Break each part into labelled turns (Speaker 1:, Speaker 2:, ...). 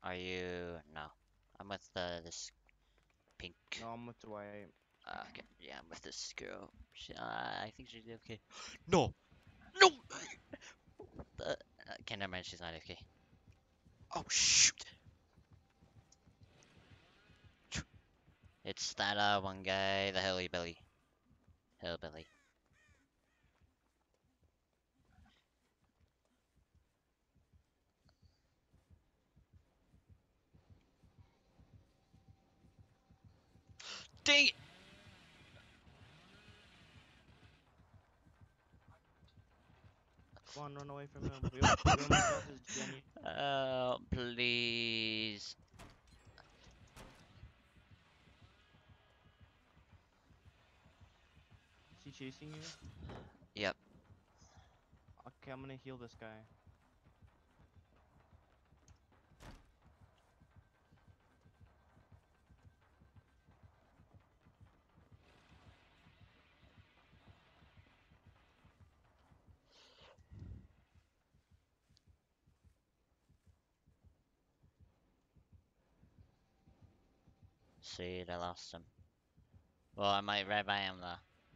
Speaker 1: Are you? No. I'm with this pink.
Speaker 2: No, I'm with Dwight.
Speaker 1: Okay. Yeah, I'm with this girl. I think she's okay. No! No! Okay, never mind. She's not okay. Oh, shoot! It's that one guy, the hillbilly. Hillbilly. Dang it!
Speaker 2: Come on, run away from him. We almost got this, Jenny.
Speaker 1: Please.
Speaker 2: Is he chasing you?
Speaker 1: Yep.
Speaker 2: Okay, I'm gonna heal this guy.
Speaker 1: See, I lost him. Well, I might right by him though.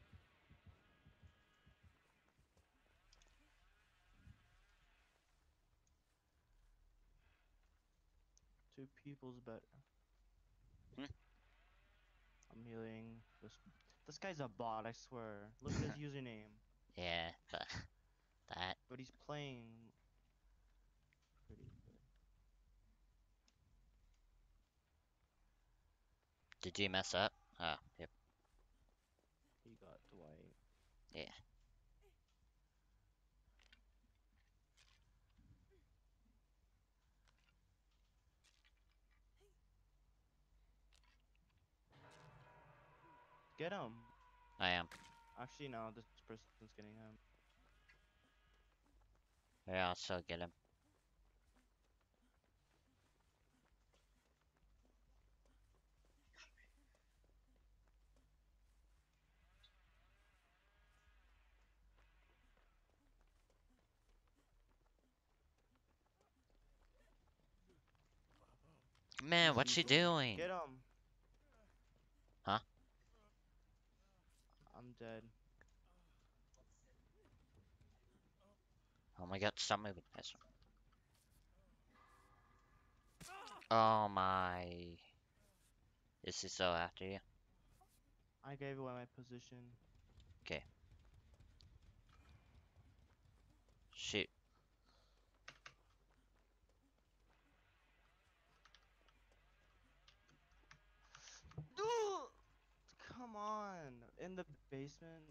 Speaker 2: 2 people's better.
Speaker 1: Hmm?
Speaker 2: I'm healing. This guy's a bot, I swear. Look at his username.
Speaker 1: Yeah, that.
Speaker 2: But he's playing pretty good.
Speaker 1: Did you mess up? Oh, yep.
Speaker 2: He got Dwight.
Speaker 1: Yeah.
Speaker 2: Get him!
Speaker 1: I am.
Speaker 2: Actually, no, this person's getting him.
Speaker 1: Yeah, I'll still get him. Man, what's she doing?
Speaker 2: Get him!
Speaker 1: Huh?
Speaker 2: I'm dead.
Speaker 1: Oh my god, stop moving. Yes. Oh my. Is he still after you?
Speaker 2: I gave away my position.
Speaker 1: Okay. Shoot.
Speaker 2: Come on! In the basement?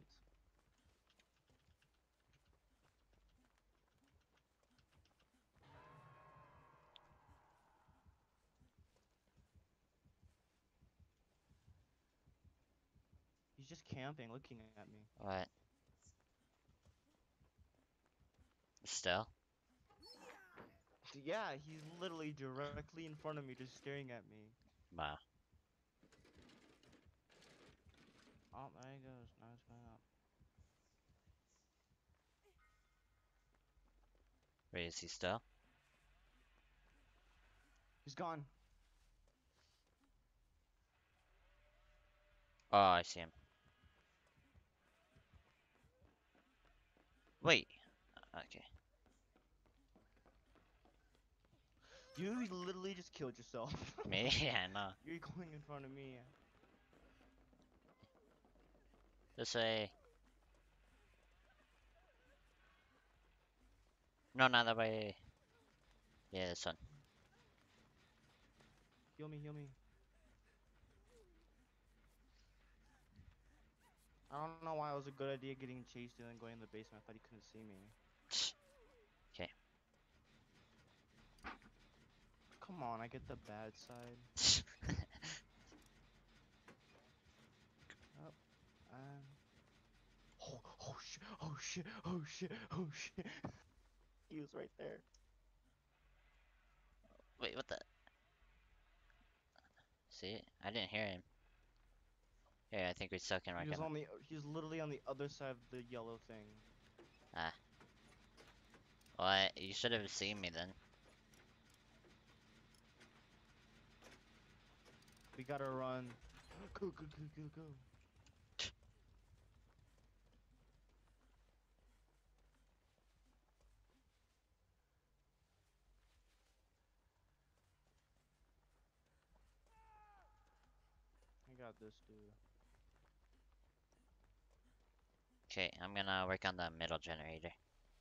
Speaker 2: He's just camping, looking at me.
Speaker 1: What? Still?
Speaker 2: Yeah, he's literally directly in front of me, just staring at me.
Speaker 1: Wow.
Speaker 2: Oh, there he goes. Now he's going up.
Speaker 1: Wait, is he still?
Speaker 2: He's gone.
Speaker 1: Oh, I see him. Wait. Okay.
Speaker 2: You literally just killed yourself.
Speaker 1: Me? Yeah, no.
Speaker 2: You're going in front of me.
Speaker 1: This way. No, not that way. Yeah, this one.
Speaker 2: Heal me, heal me. I don't know why it was a good idea getting chased and then going in the basement. I thought he couldn't see me.
Speaker 1: Okay.
Speaker 2: Come on, I get the bad side. Up, and... Oh shit, oh shit, oh shit, oh shit. He was right there.
Speaker 1: Wait, what the? See? I didn't hear him. Yeah, I think we still can
Speaker 2: He was
Speaker 1: recognize.
Speaker 2: he was literally on the other side of the yellow thing.
Speaker 1: Ah. Well, you should have seen me then.
Speaker 2: gotta run. Go, go, go, go, go. I got this, dude.
Speaker 1: Okay, I'm gonna work on the middle generator.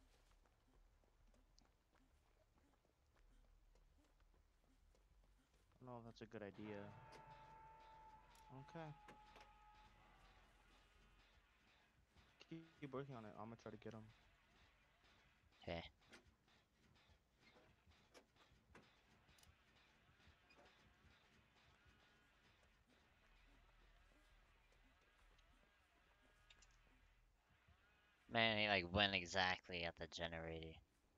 Speaker 2: I don't know if that's a good idea. Okay. Keep working on it. I'm gonna try to get him.
Speaker 1: Okay. Man, he like went exactly at the generator.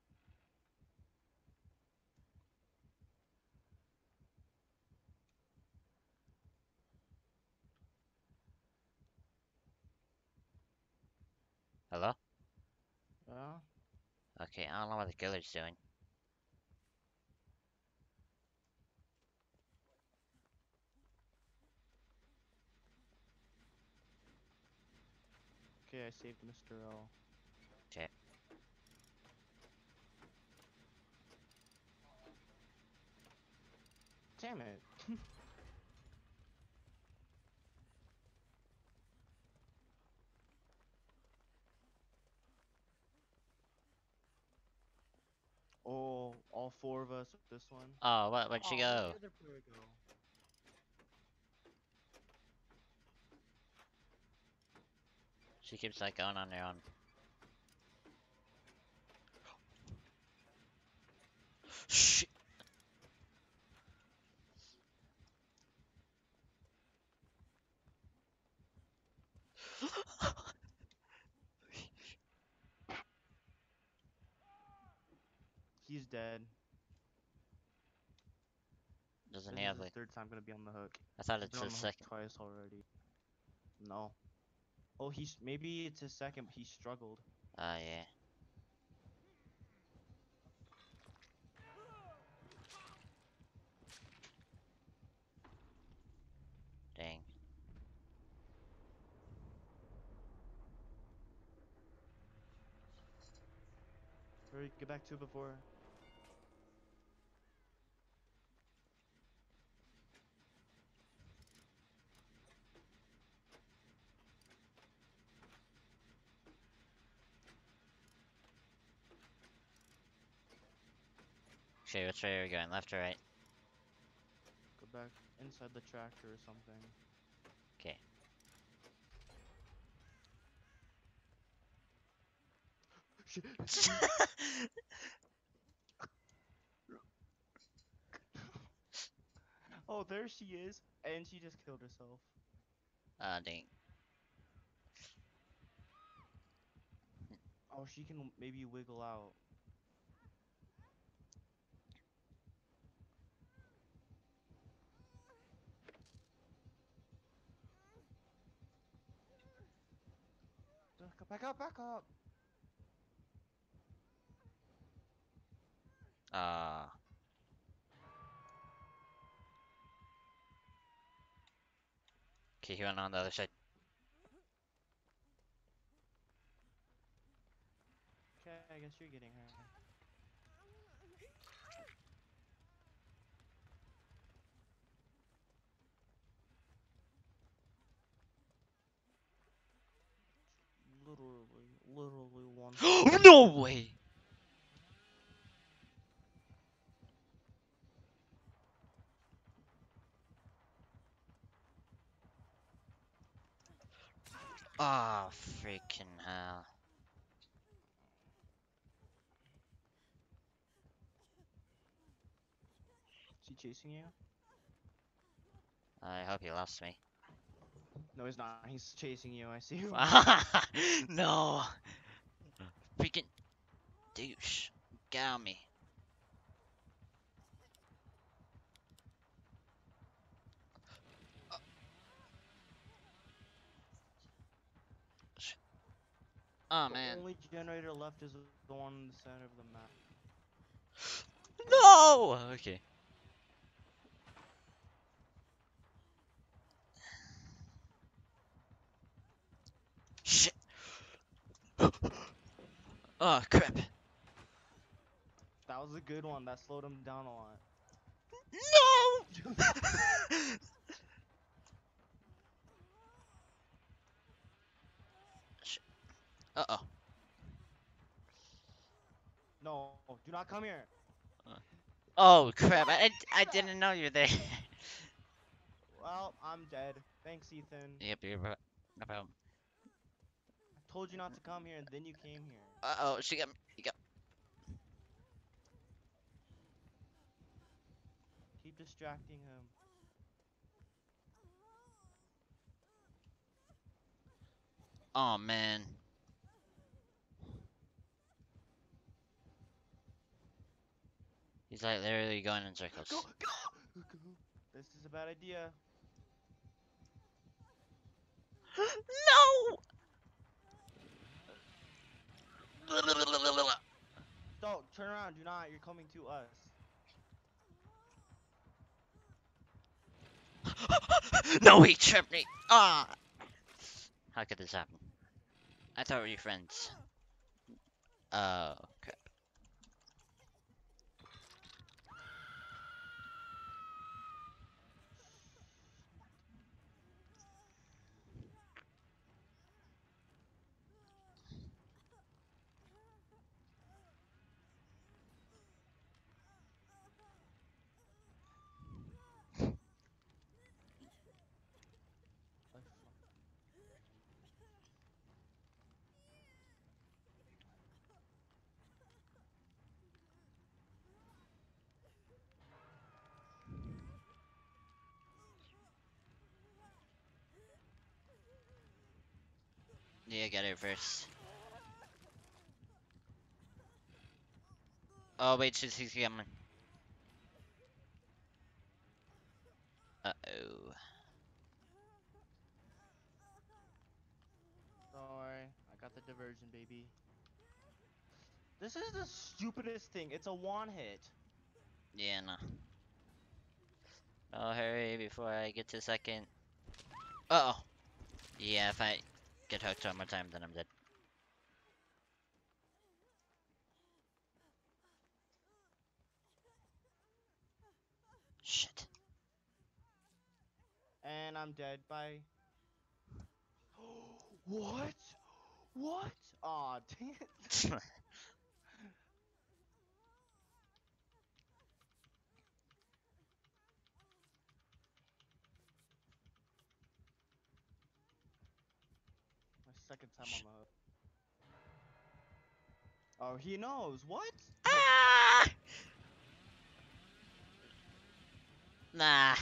Speaker 1: Hello?
Speaker 2: Yeah?
Speaker 1: Okay, I don't know what the killer's doing.
Speaker 2: Okay, I saved Mr. L.
Speaker 1: Okay.
Speaker 2: Damn it. Oh, all four of us with this one.
Speaker 1: Oh, where'd she
Speaker 2: Oh, where'd the
Speaker 1: go?
Speaker 2: other player go?
Speaker 1: She keeps like going on her own. Shit.
Speaker 2: He's dead.
Speaker 1: Doesn't
Speaker 2: This
Speaker 1: he
Speaker 2: is
Speaker 1: have
Speaker 2: his
Speaker 1: like?
Speaker 2: third time gonna be on the hook.
Speaker 1: I thought
Speaker 2: He's
Speaker 1: it's
Speaker 2: been on
Speaker 1: his
Speaker 2: the hook
Speaker 1: second.
Speaker 2: twice already. No. Oh, maybe it's his second, but he struggled.
Speaker 1: Yeah. Dang.
Speaker 2: Hurry, get back to it before.
Speaker 1: Okay, which way are we going? Left or right?
Speaker 2: Go back inside the tractor or something.
Speaker 1: Okay.
Speaker 2: Shit. Oh, there she is, and she just killed herself.
Speaker 1: Dang.
Speaker 2: Oh, she can maybe wiggle out. Back up, back up!
Speaker 1: Uh. Okay, he went on the other side.
Speaker 2: Okay, I guess you're getting her. Literally one second.
Speaker 1: No way! Ah, freaking hell.
Speaker 2: Is he chasing you?
Speaker 1: I hope he lost me.
Speaker 2: No, he's not. He's chasing you. I see him.
Speaker 1: No! Freaking douche. Get on me. Oh
Speaker 2: The
Speaker 1: man.
Speaker 2: only generator left is the one in the center of the map.
Speaker 1: No! Okay. Oh crap!
Speaker 2: That was a good one. That slowed him down a lot.
Speaker 1: No! Uh oh.
Speaker 2: No, do not come here.
Speaker 1: Oh crap! I didn't know you were there.
Speaker 2: Well, I'm dead. Thanks, Ethan.
Speaker 1: Yep, you're right. No problem.
Speaker 2: I told you not to come here, and then you came here.
Speaker 1: Uh oh, she got me. You got.
Speaker 2: Keep distracting him.
Speaker 1: Oh man. He's like literally going in
Speaker 2: Go,
Speaker 1: circles.
Speaker 2: go, go. This is a bad idea.
Speaker 1: No!
Speaker 2: Don't turn around. Do not. You're coming to us.
Speaker 1: No, he tripped me. Ah! How could this happen? I thought we were friends. Oh crap.
Speaker 2: Like,
Speaker 1: Yeah, get it first. Oh wait, she's coming. Uh oh.
Speaker 2: don't worry. I got the diversion, baby. This is the stupidest thing. It's a one hit.
Speaker 1: Yeah, no. Oh, hurry before I get to second. Uh oh. Yeah, if I get hooked one more time, then I'm dead. Shit.
Speaker 2: And I'm dead. Bye. What? What? Aw, dang it. My second time on the hook. Oh, he knows. What?
Speaker 1: Ah! Nah.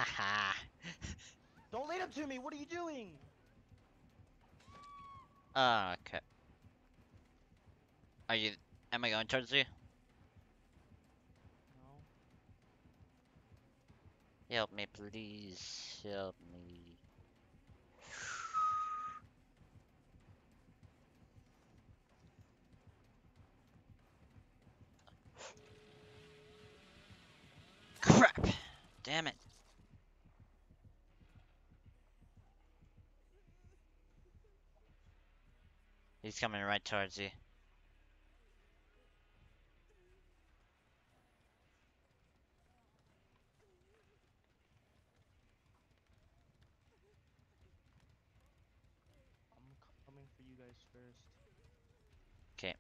Speaker 2: Don't lead him to me. What are you doing?
Speaker 1: Oh, okay. Are you? Am I going towards you?
Speaker 2: No.
Speaker 1: Help me, please. Help me. Crap! Damn it. He's coming right towards you.
Speaker 2: I'm coming for you guys first.
Speaker 1: Okay.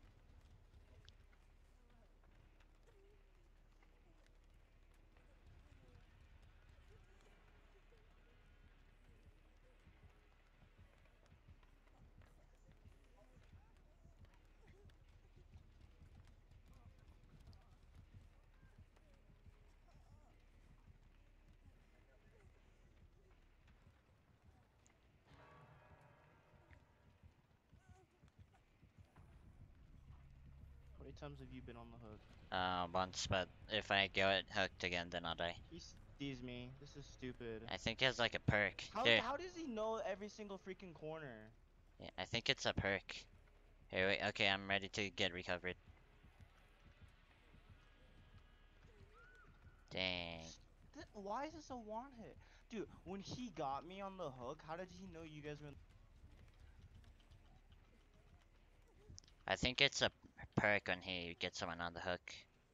Speaker 2: How many times have you been on the hook?
Speaker 1: Once, but if I get hooked again, then I'll die.
Speaker 2: He sees me. This is stupid.
Speaker 1: I think he has like a perk.
Speaker 2: How
Speaker 1: Here.
Speaker 2: how does he know every single freaking corner?
Speaker 1: Yeah, I think it's a perk. Here, wait. Okay, I'm ready to get recovered. Dang.
Speaker 2: Why is this a one hit? Dude, when he got me on the hook, how did he know you guys were in
Speaker 1: I think it's a perk when he gets someone on the hook.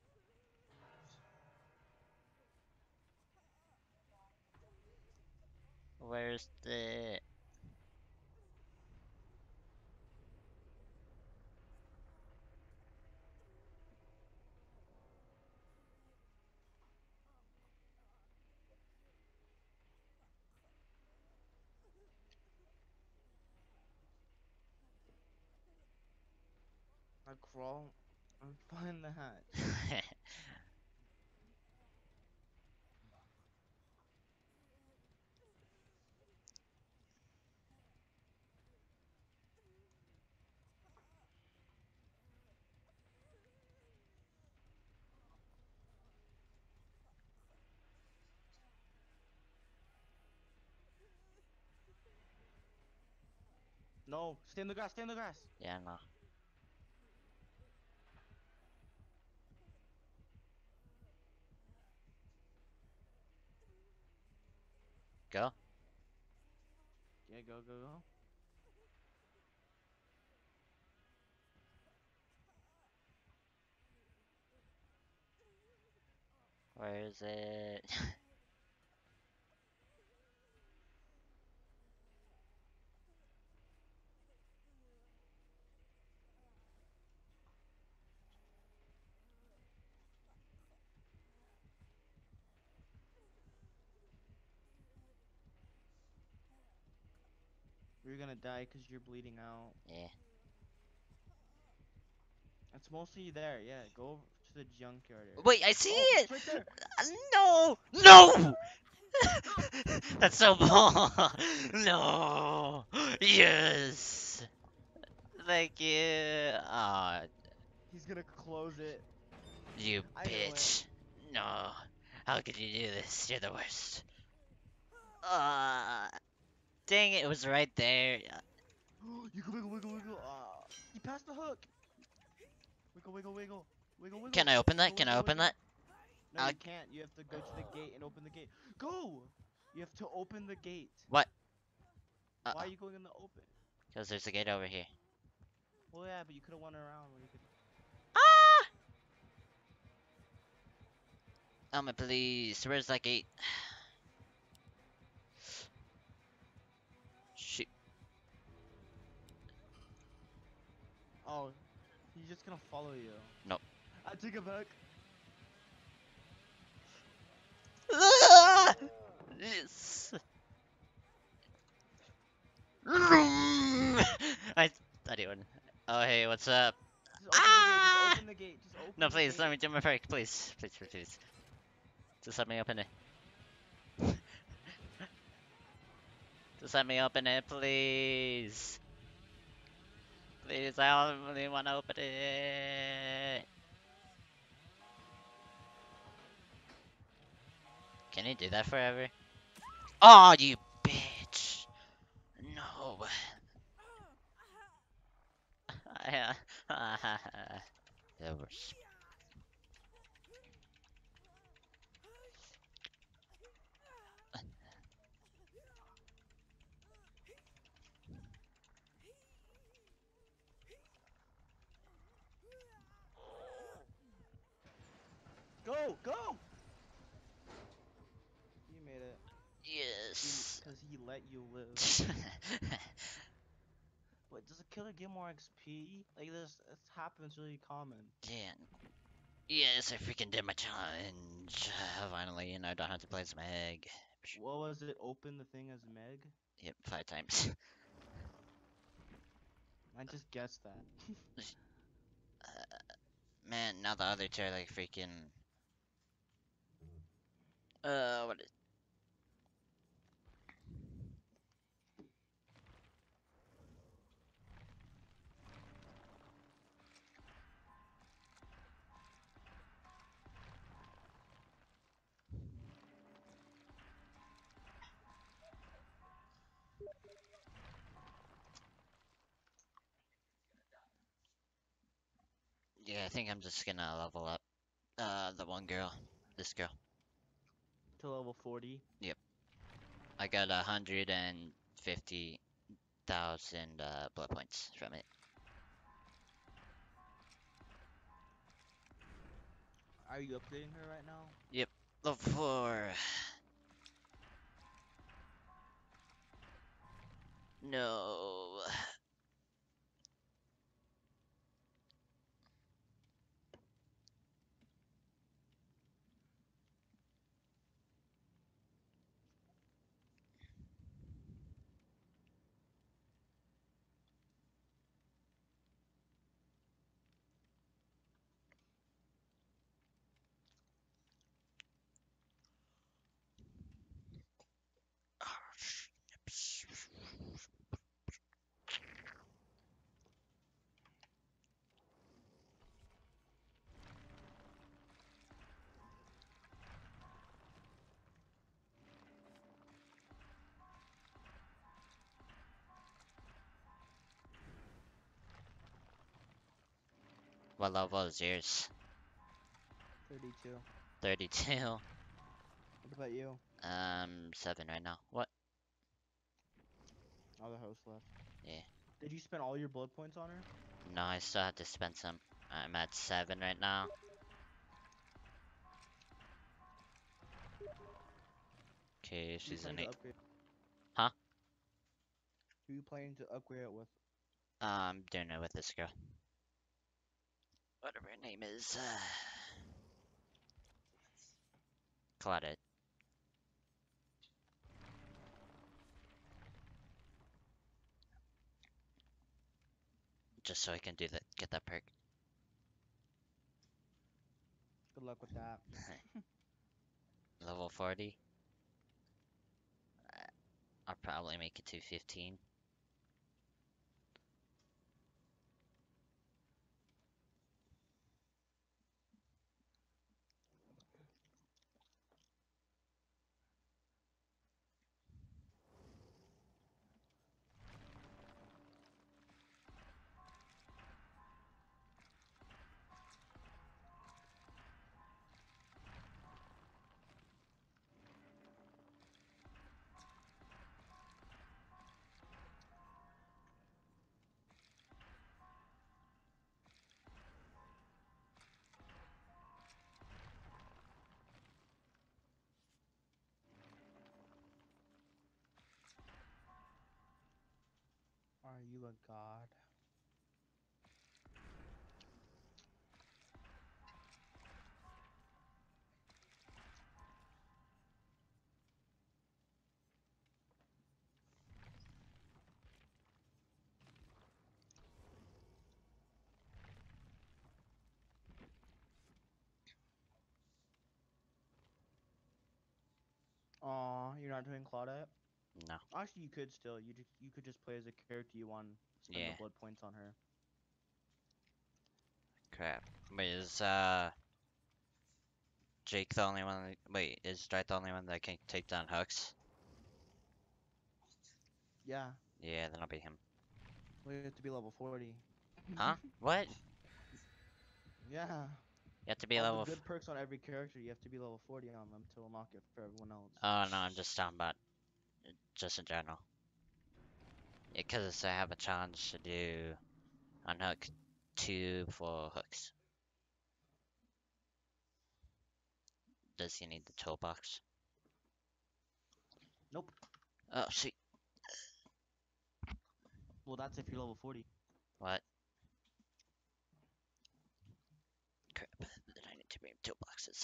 Speaker 1: Where's the...
Speaker 2: I crawl. I'm find the hatch. No, stay in the grass. Stay in the grass.
Speaker 1: Yeah, no. Go.
Speaker 2: Yeah, go, go, go.
Speaker 1: Where is it?
Speaker 2: You're gonna die because you're bleeding out.
Speaker 1: Yeah.
Speaker 2: It's mostly there. Yeah, go over to the junkyard area.
Speaker 1: Wait, I see
Speaker 2: Oh,
Speaker 1: it!
Speaker 2: it's right there.
Speaker 1: No! No! That's so ball. No! Yes! Thank you. Aw,
Speaker 2: He's gonna close it.
Speaker 1: you
Speaker 2: I knew it.
Speaker 1: bitch. No. How could you do this? You're the worst. Ah, dang it, it was right there.
Speaker 2: You can wiggle, wiggle, wiggle. He passed the hook. Wiggle, wiggle, wiggle, wiggle,
Speaker 1: Can
Speaker 2: wiggle,
Speaker 1: I open that?
Speaker 2: wiggle,
Speaker 1: Can I
Speaker 2: wiggle,
Speaker 1: open
Speaker 2: wiggle.
Speaker 1: that?
Speaker 2: No, you can't. You have to go to the gate and open the gate. Go! You have to open the gate.
Speaker 1: What?
Speaker 2: Why are you going in the open?
Speaker 1: Because there's a gate over here.
Speaker 2: Well, yeah, but you could have went around when you could.
Speaker 1: Ah! Elma, please. Where's that gate? Shoot.
Speaker 2: Oh, he's just gonna follow you.
Speaker 1: Nope.
Speaker 2: I take it back.
Speaker 1: Ah! Yes. I didn't. Oh, hey, what's up?
Speaker 2: Just open the gate. Just
Speaker 1: Ah!
Speaker 2: open the gate. Just
Speaker 1: No,
Speaker 2: open the
Speaker 1: please,
Speaker 2: gate.
Speaker 1: let me do my perk, please. Please, please, please. Just let me open it. Just let me open it, please. Please, I only want to open it. Can you do that forever? Oh, you bitch. No. The worst.
Speaker 2: Go, go! You made it.
Speaker 1: Yes.
Speaker 2: Because he let you live. But does a killer get more XP? Like this happens really common.
Speaker 1: Damn. Yes, I freaking did my challenge. Finally, and I don't have to play as Meg.
Speaker 2: What was it? Open the thing as Meg?
Speaker 1: Yep, 5 times.
Speaker 2: I just guessed that.
Speaker 1: Man, now the other two are like freaking. What is. Yeah, I think I'm just gonna level up. The one girl. This girl.
Speaker 2: To level 40.
Speaker 1: Yep. I got 150,000 blood points from it.
Speaker 2: Are you upgrading her right now?
Speaker 1: Yep. Level 4. No. What level is yours?
Speaker 2: 32.
Speaker 1: 32.
Speaker 2: What about you?
Speaker 1: 7 right now. What?
Speaker 2: Oh, the host left.
Speaker 1: Yeah.
Speaker 2: Did you spend all your blood points on her?
Speaker 1: No, I still have to spend some. I'm at 7 right now. Okay,
Speaker 2: Who you
Speaker 1: she's an
Speaker 2: planning to
Speaker 1: 8.
Speaker 2: upgrade?
Speaker 1: Huh?
Speaker 2: Who you planning to upgrade it with?
Speaker 1: I'm doing it with this girl. Whatever her name is. Claudette. Just so I can do that, get that perk.
Speaker 2: Good luck with that.
Speaker 1: Level 40. I'll probably make it to 15.
Speaker 2: Are you a god? Aw, you're not doing Claudette?
Speaker 1: No.
Speaker 2: Actually, you could still. You could just play as a character you want. Spend the
Speaker 1: Yeah.
Speaker 2: blood points on her.
Speaker 1: Crap. Wait, is Jake the only one? Wait, is Dwight the only one that can take down hooks?
Speaker 2: Yeah,
Speaker 1: Yeah, then I'll be him.
Speaker 2: well, you have to be level 40.
Speaker 1: Huh? What?
Speaker 2: Yeah.
Speaker 1: You have to be
Speaker 2: All the
Speaker 1: level.
Speaker 2: good perks on every character, you have to be level 40 on them to unlock it for everyone else.
Speaker 1: Oh no, I'm just talking about just in general. Yeah, because I have a challenge to do unhook 2 for hooks. Does he need the toolbox?
Speaker 2: Nope.
Speaker 1: Oh, shoot.
Speaker 2: Well, that's if you're level 40.
Speaker 1: What? Crap. Then I need to bring toolboxes.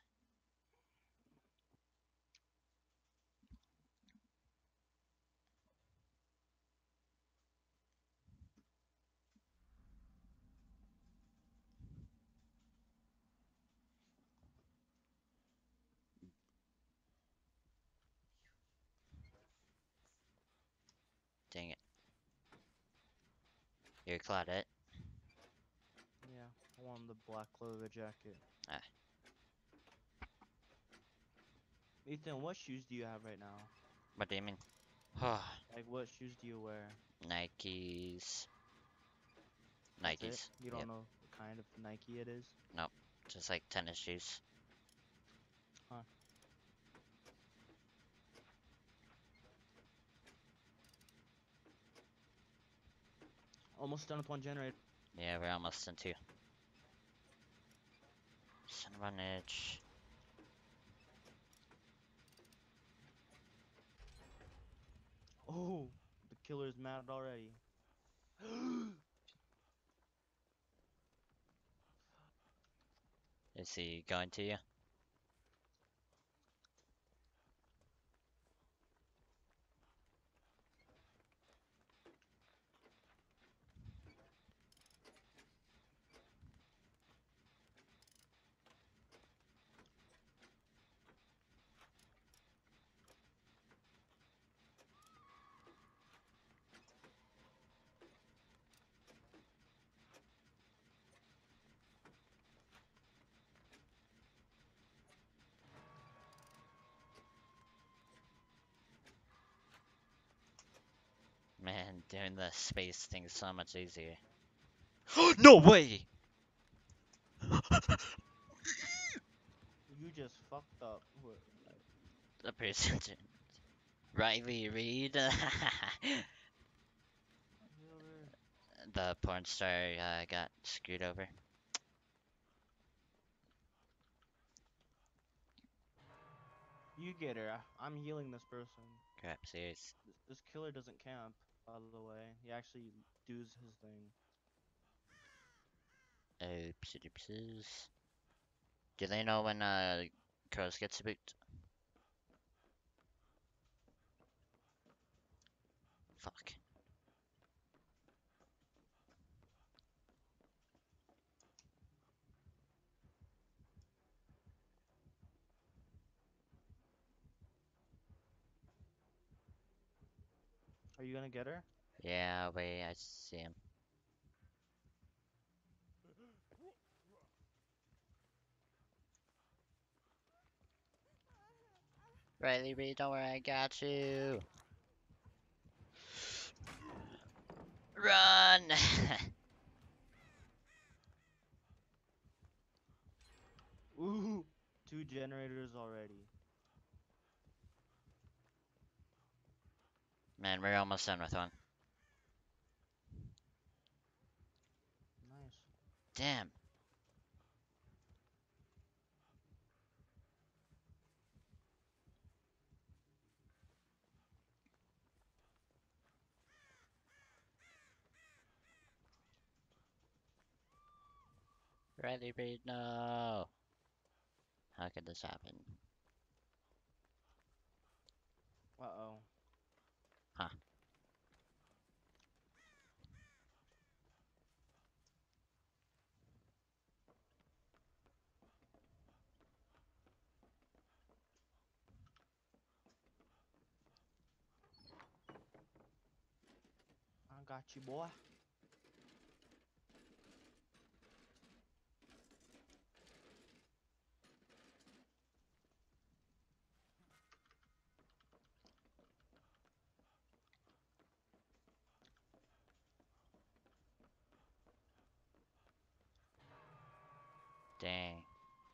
Speaker 1: Dang it. You're Claudette.
Speaker 2: Yeah, I want the black clover jacket.
Speaker 1: Ah,
Speaker 2: Ethan, what shoes do you have right now?
Speaker 1: what do you mean?
Speaker 2: Like, what shoes do you wear?
Speaker 1: Nikes.
Speaker 2: That's it?
Speaker 1: Nikes.
Speaker 2: You
Speaker 1: Yep.
Speaker 2: don't know what kind of Nike it is?
Speaker 1: Nope. Just like tennis shoes.
Speaker 2: Huh. Almost done with one generator.
Speaker 1: Yeah, we're almost in 2. Son of Runnage.
Speaker 2: Oh, the killer's mad already.
Speaker 1: Is he going to you? Man, doing the space thing is so much easier. No way!
Speaker 2: You just fucked up. Like,
Speaker 1: The person, Riley Reid, the
Speaker 2: get over here.
Speaker 1: porn star, got screwed over.
Speaker 2: You get her. I'm healing this person.
Speaker 1: Crap, serious.
Speaker 2: This killer doesn't camp, by the way. He actually does his thing.
Speaker 1: Oopsie doopsies. Do they know when crows get spooked? Fuck.
Speaker 2: Are you gonna get her?
Speaker 1: Yeah, wait, I see him. Riley Reid, don't worry, I got you. Run!
Speaker 2: Ooh, two generators already.
Speaker 1: Man, we're almost done with one.
Speaker 2: Nice.
Speaker 1: Damn. Riley Reid, no. How could this happen?
Speaker 2: Uh-oh.
Speaker 1: Huh.
Speaker 2: I got you, boy.
Speaker 1: Dang.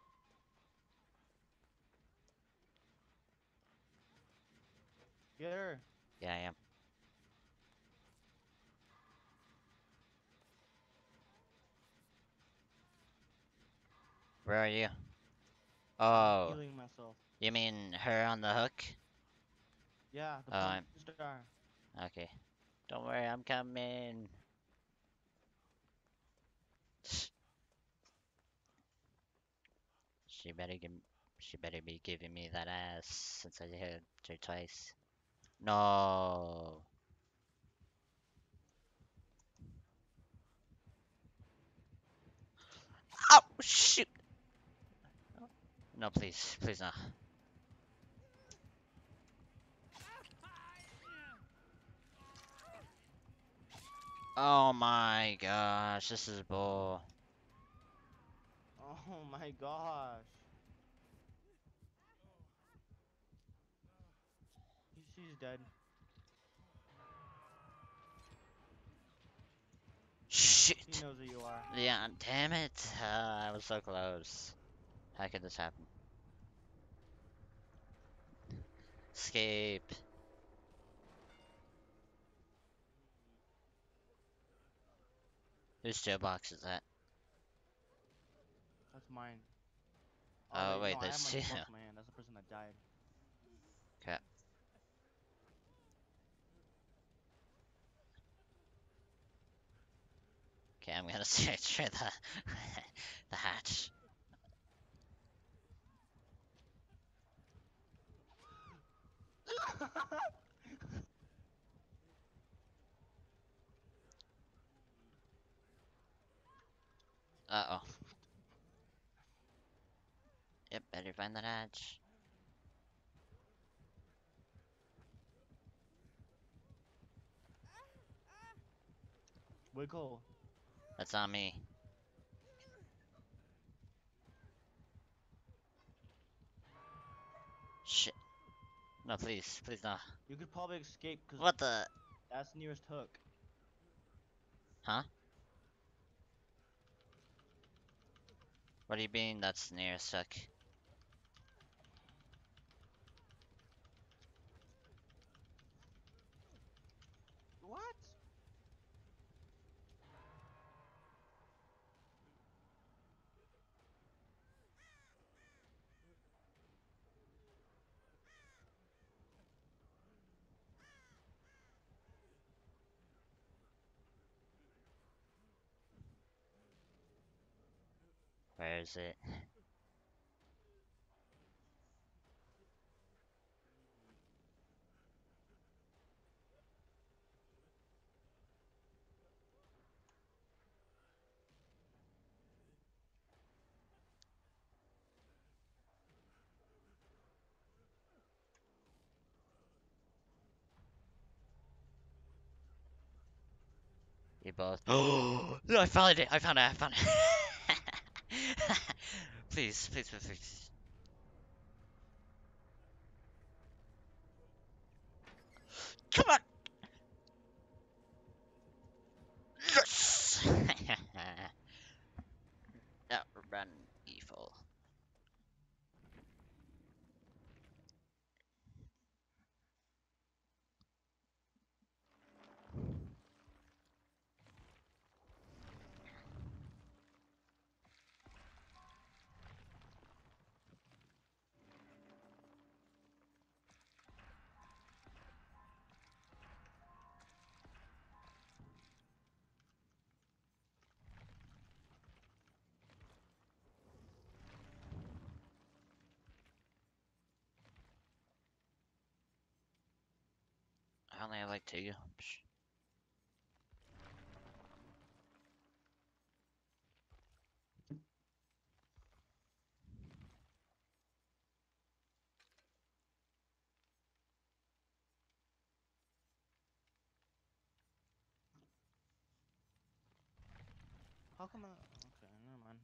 Speaker 2: Get her.
Speaker 1: Yeah, I am. Where are you?
Speaker 2: I'm
Speaker 1: Oh,
Speaker 2: healing myself.
Speaker 1: you mean her on the hook?
Speaker 2: Yeah, the
Speaker 1: Oh,
Speaker 2: porn
Speaker 1: I'm
Speaker 2: star.
Speaker 1: okay. Don't worry, I'm coming. She better give, she better be giving me that ass since I hit her twice. No. Oh shoot. No, please, please no. Oh my gosh, this is bull.
Speaker 2: Oh my gosh. She's dead. She
Speaker 1: Shit.
Speaker 2: knows who you are.
Speaker 1: Yeah, damn it. I was so close. How could this happen? Escape. Whose jailbox is that?
Speaker 2: That's mine. Oh wait, no,
Speaker 1: wait,
Speaker 2: I have
Speaker 1: there's
Speaker 2: my
Speaker 1: two.
Speaker 2: muscle man. That's the person that died.
Speaker 1: Okay. Okay, I'm gonna search for the the hatch. Uh-oh. Yep, better find that hatch.
Speaker 2: Wiggle.
Speaker 1: That's on me. Shit. No, please. Please no.
Speaker 2: You could probably escape because
Speaker 1: What the?
Speaker 2: that's the nearest hook.
Speaker 1: Huh? What do you mean that's near suck?
Speaker 2: What?
Speaker 1: Where is it? You both. Oh! I found it! I found it! I found it! Please, please, please, please. Come on! Yes! Outrun evil. I only have like two. Psh.
Speaker 2: How come I? Okay, never mind.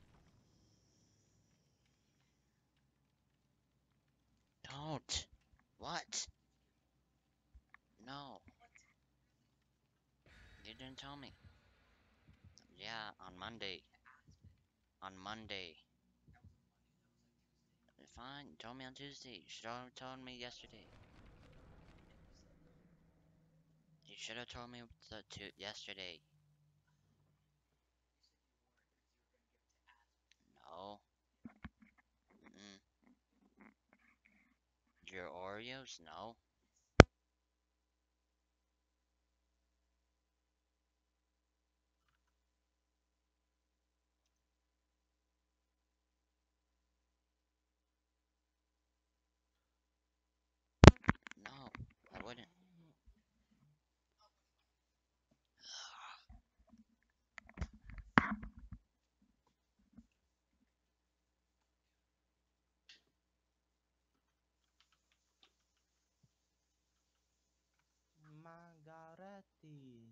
Speaker 1: Don't. What? No, you didn't tell me. Yeah, on Monday. On Monday. Fine, you told me on Tuesday. You should have told me yesterday. You should have told me yesterday. No. Mm-mm. Your Oreos? No. No, I wouldn't.
Speaker 2: Margaretti.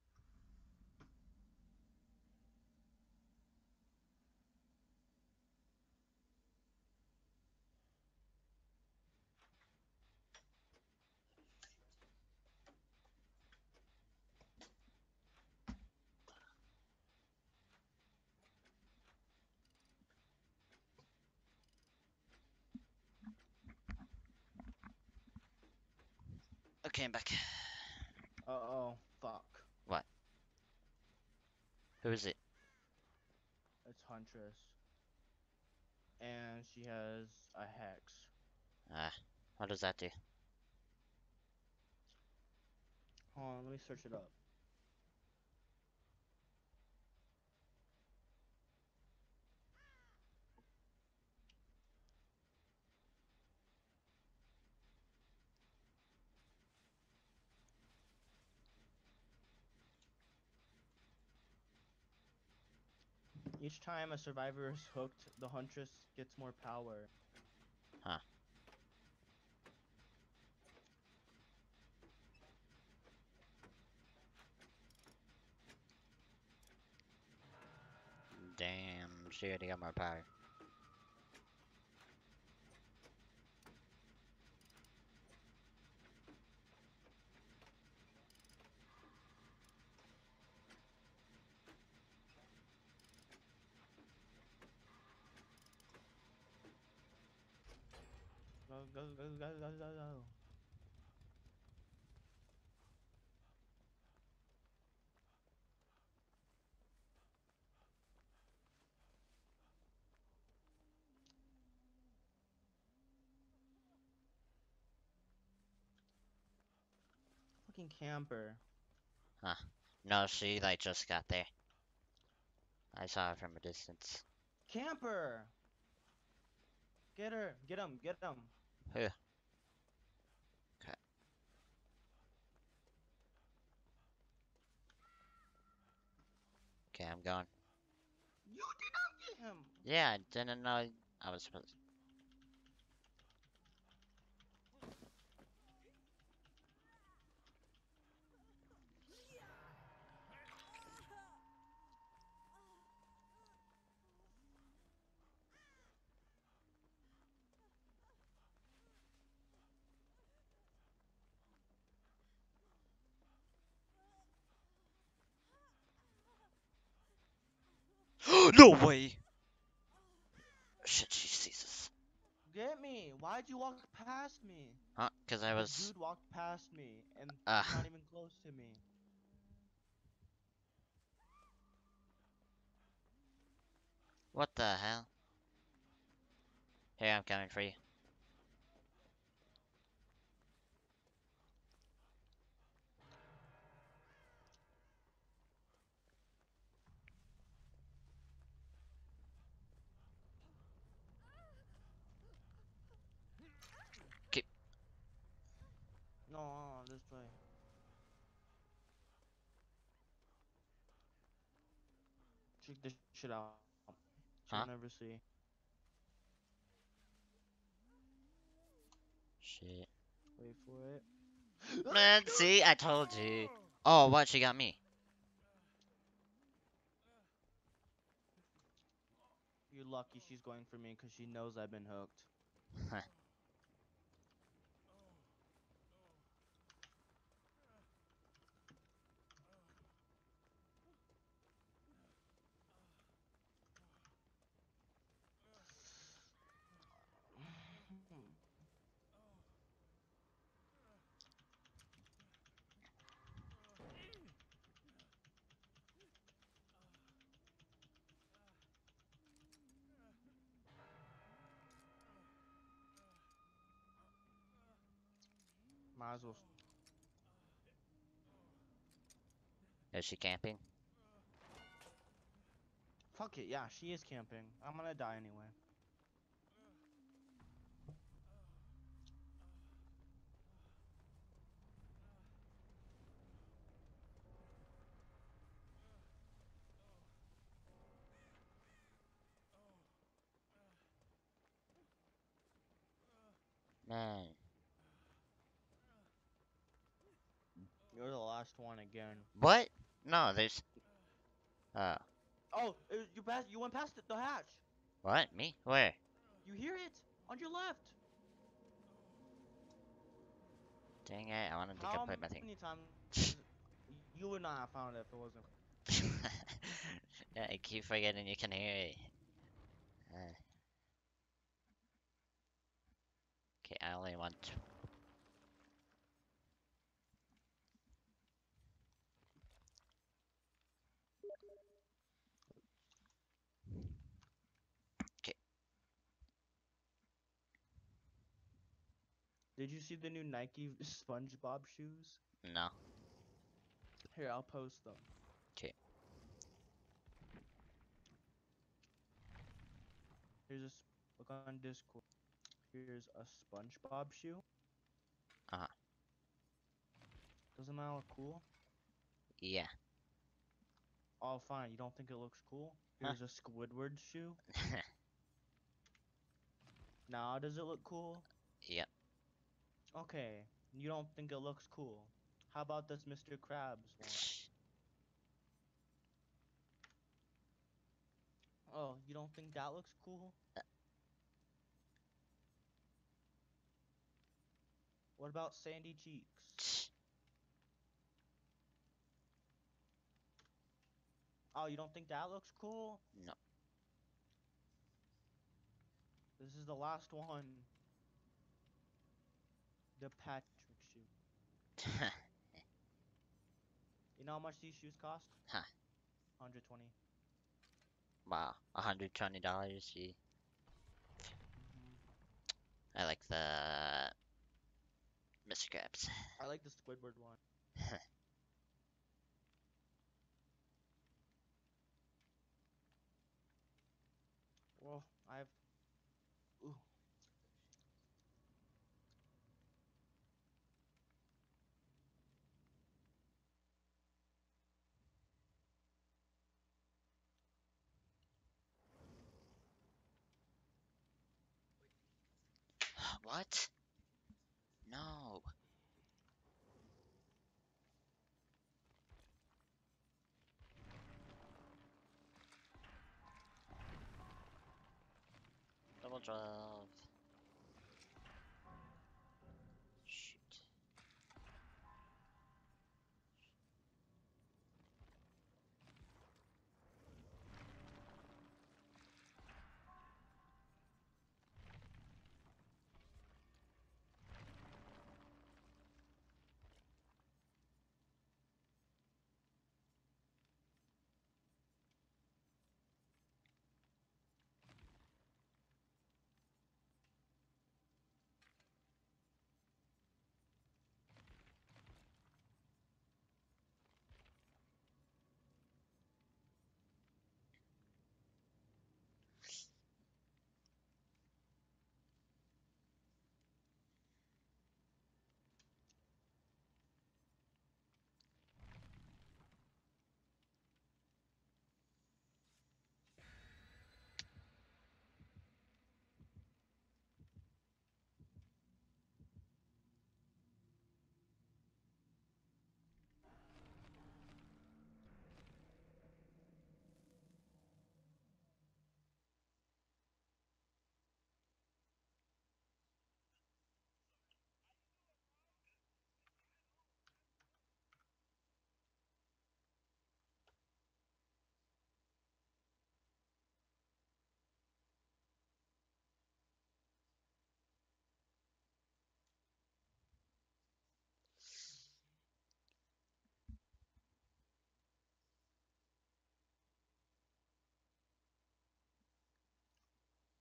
Speaker 1: Okay, I'm back.
Speaker 2: Uh-oh, fuck.
Speaker 1: What? Who is it?
Speaker 2: It's Huntress. And she has a hex.
Speaker 1: Ah, what does that do?
Speaker 2: Hold on, let me search it up. Each time a survivor is hooked, the Huntress gets more power.
Speaker 1: Huh. Damn, she already got more power.
Speaker 2: Go, go, go, go, go, go, go. Fucking camper.
Speaker 1: Huh. No, she like just got there. I saw her from a distance.
Speaker 2: Camper! Get her! Get him! Get him!
Speaker 1: Who? Okay, okay, I'm going.
Speaker 2: You did not get him!
Speaker 1: Yeah, I didn't know I was supposed. No way! Shit, she sees us.
Speaker 2: Get me! Why'd you walk past me?
Speaker 1: Huh? Cause I
Speaker 2: The
Speaker 1: was.
Speaker 2: dude walked past me, and he's
Speaker 1: Ah,
Speaker 2: not even close to me.
Speaker 1: what the hell? Here, I'm coming for you. Keep.
Speaker 2: No, this way. Check this shit out. She'll
Speaker 1: Huh?
Speaker 2: never see.
Speaker 1: Shit.
Speaker 2: Wait for it.
Speaker 1: Man, see, I told you. Oh, what? She got me.
Speaker 2: You're lucky she's going for me because she knows I've been hooked. Might as well.
Speaker 1: Is she camping?
Speaker 2: Fuck it. Yeah, she is camping. I'm gonna die anyway.
Speaker 1: Man.
Speaker 2: You're the last one again.
Speaker 1: What? No, there's. Uh,
Speaker 2: Oh, you passed. You went past the hatch.
Speaker 1: what? Me? Where?
Speaker 2: You hear it on your left.
Speaker 1: Dang it, I wanted to
Speaker 2: How
Speaker 1: complete my thing.
Speaker 2: many times you would not have found it if it wasn't?
Speaker 1: Yeah, I keep forgetting you can hear it. Okay, I only want. Okay,
Speaker 2: Did you see the new Nike SpongeBob shoes?
Speaker 1: no.
Speaker 2: Here, I'll post them.
Speaker 1: Okay.
Speaker 2: Here's a look on Discord. Here's a SpongeBob shoe.
Speaker 1: Uh huh.
Speaker 2: Doesn't that look cool?
Speaker 1: Yeah.
Speaker 2: Oh, fine. You don't think it looks cool?
Speaker 1: Huh?
Speaker 2: Here's a Squidward shoe. Now, does it look cool?
Speaker 1: Yep.
Speaker 2: Okay. You don't think it looks cool? How about this Mr. Krabs one? Oh, you don't think that looks cool? What about Sandy Cheeks? Oh, you don't think that looks cool?
Speaker 1: No.
Speaker 2: This is the last one. The Patrick shoe. You know how much these shoes cost?
Speaker 1: Huh.
Speaker 2: 120.
Speaker 1: Wow. $120. Gee.
Speaker 2: Hmm
Speaker 1: I like the Mr. Krabs.
Speaker 2: I like the Squidward one. Well, I've. Ooh.
Speaker 1: What? No. Double drop. Shoot.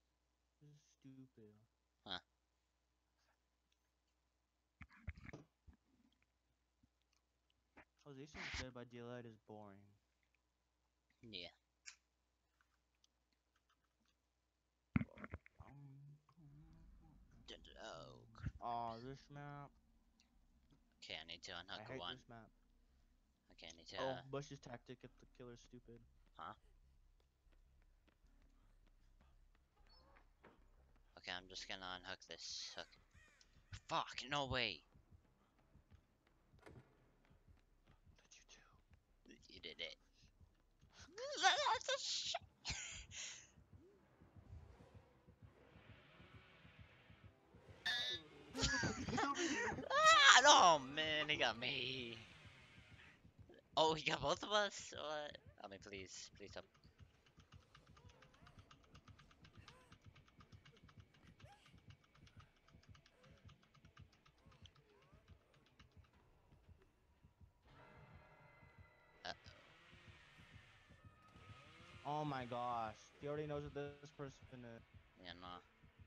Speaker 2: This is stupid.
Speaker 1: Huh.
Speaker 2: Civilization is good, but Daylight is boring.
Speaker 1: Yeah. Oh,
Speaker 2: Oh, this map.
Speaker 1: okay, I need to
Speaker 2: I
Speaker 1: unhook
Speaker 2: hate
Speaker 1: one.
Speaker 2: this map.
Speaker 1: Okay, I need to,
Speaker 2: Oh, Bush's tactic if the killer's stupid.
Speaker 1: huh? Okay, I'm just gonna unhook this hook. Fuck, no way.
Speaker 2: What did you do?
Speaker 1: You did it.
Speaker 2: He's over here.
Speaker 1: Ah, no, man, he got me. Oh, he got both of us? What? I mean, please, please help. Uh,
Speaker 2: Oh my gosh. He already knows what this person is.
Speaker 1: yeah, no.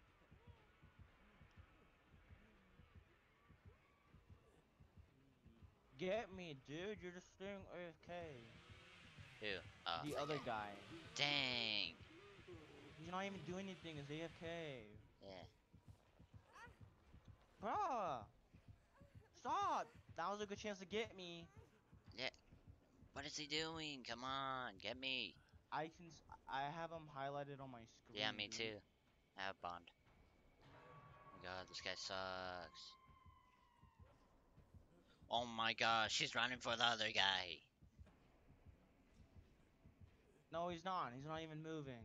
Speaker 2: Get me, dude. You're just staying AFK.
Speaker 1: Who? Oh,
Speaker 2: The
Speaker 1: that
Speaker 2: other
Speaker 1: guy.
Speaker 2: guy.
Speaker 1: Dang.
Speaker 2: He's not even doing anything. He's AFK.
Speaker 1: Yeah.
Speaker 2: Bruh. Stop. That was a good chance to get me.
Speaker 1: Yeah. What is he doing? Come on, get me.
Speaker 2: I have him highlighted on my
Speaker 1: Yeah,
Speaker 2: screen,
Speaker 1: me
Speaker 2: dude.
Speaker 1: too. I have bond. Oh my god, this guy sucks. Oh my gosh, she's running for the other guy.
Speaker 2: No, he's not. He's not even moving.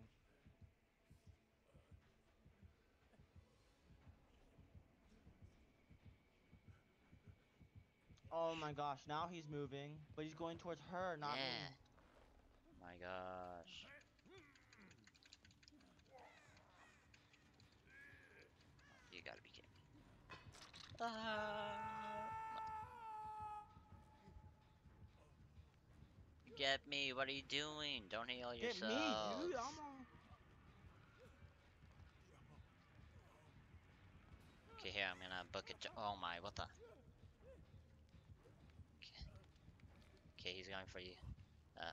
Speaker 2: Oh my gosh, now he's moving, but he's going towards her, not
Speaker 1: Yeah.
Speaker 2: me.
Speaker 1: Oh my gosh. You gotta be kidding me. Ah. Get me. What are you doing? Don't heal
Speaker 2: Get me, dude.
Speaker 1: yourselves.
Speaker 2: I'm on.
Speaker 1: Okay, here, I'm gonna book it. Oh my, what the? Okay, okay, he's going for you. Uh,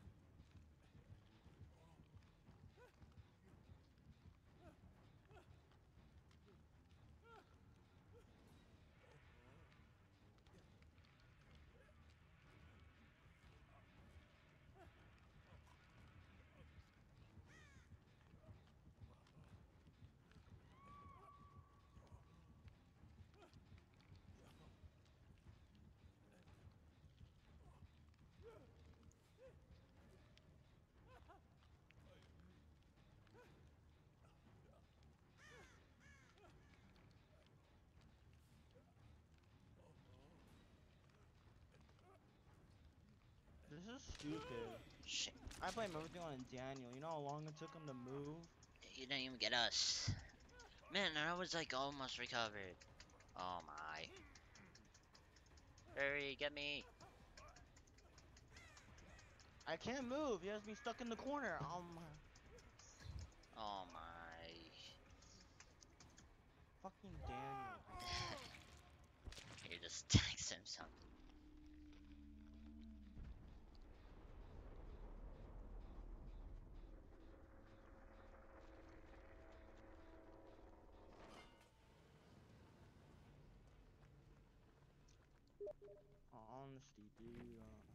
Speaker 2: This is stupid.
Speaker 1: shit.
Speaker 2: I blame everything on Daniel. You know how long it took him to move?
Speaker 1: You didn't even get us. Man, I was like almost recovered. Oh my. Hurry, get me.
Speaker 2: I can't move. He has me stuck in the corner.
Speaker 1: Oh my.
Speaker 2: Fucking Daniel.
Speaker 1: He just text himself.
Speaker 2: Honesty, dude.